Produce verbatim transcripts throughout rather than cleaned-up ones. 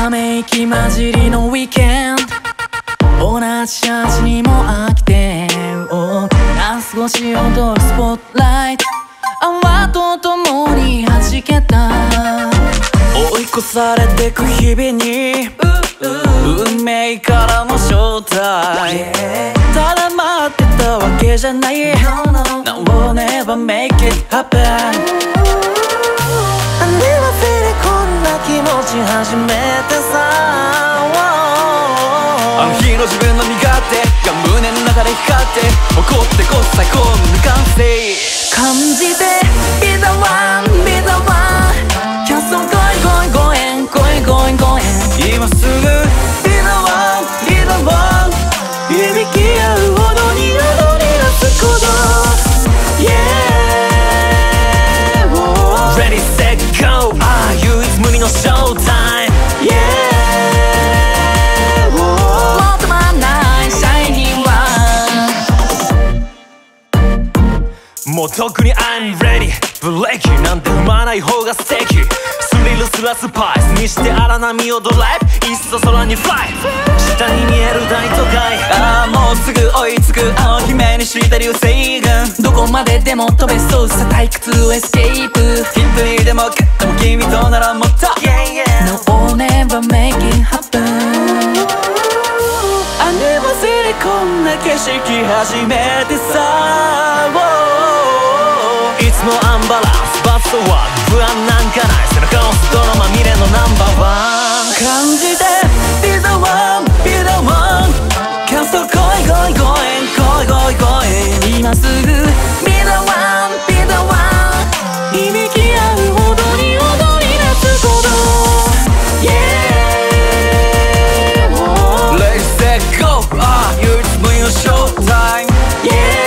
ため息混じりのウィーケンド、同じ味にも飽きてランス越し踊るスポットライト、泡と共に弾けた。追い越されてく日々に運命からの招待、ただ待ってたわけじゃない No we'll never make it happen。 I never feel it こんな気持ち初めてさ。あの日の自分の苦手が胸の中で光って怒ってこそ最高の未完成感じて Be the one, be the one キャストンgoing going going going going 今すぐ Be the one, be the one 響き合うほどに踊り出すこと Yeah Ready, set, go ああ唯一無二のショータイム Yeahもう特に I'm ready ブレーキなんて踏まない方が素敵スリルすらスパイスにして荒波をドライブいっそ空にフライ下に見える大都会ああもうすぐ追いつく青姫にした流星群どこまででも飛べそうさ退屈エスケープヒットにでも勝っても君とならもっと yeah, yeah. No we'll never make it happen I never seen it こんな景色初めてさいつもアンバランスバスワード不安なんかない背中の外のまみれのナンバーワン感じて Be the one, be the one キャスト来い来い来い来い来い来い今すぐ Be the one, be the one 響き合うほどに踊り出すこと Yeah Let's set go ああ唯一無二のショータイム Yeah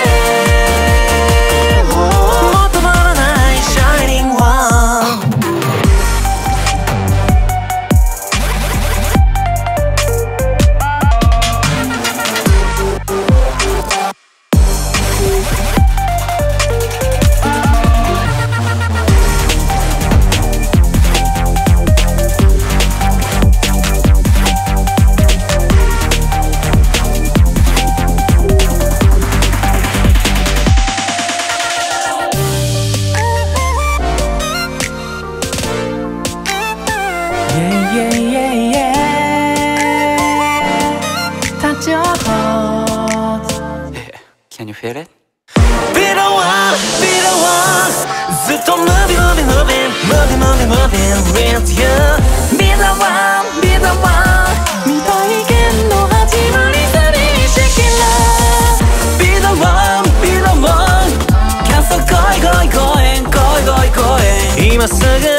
Can you feel it? Be the one, be the one ずっと moving, moving, moving Moving, moving, moving with you Be the one, be the one 未体験の始まりさにしきら Be the one, be the one キャスト来い来い来い来い来い来い今すぐ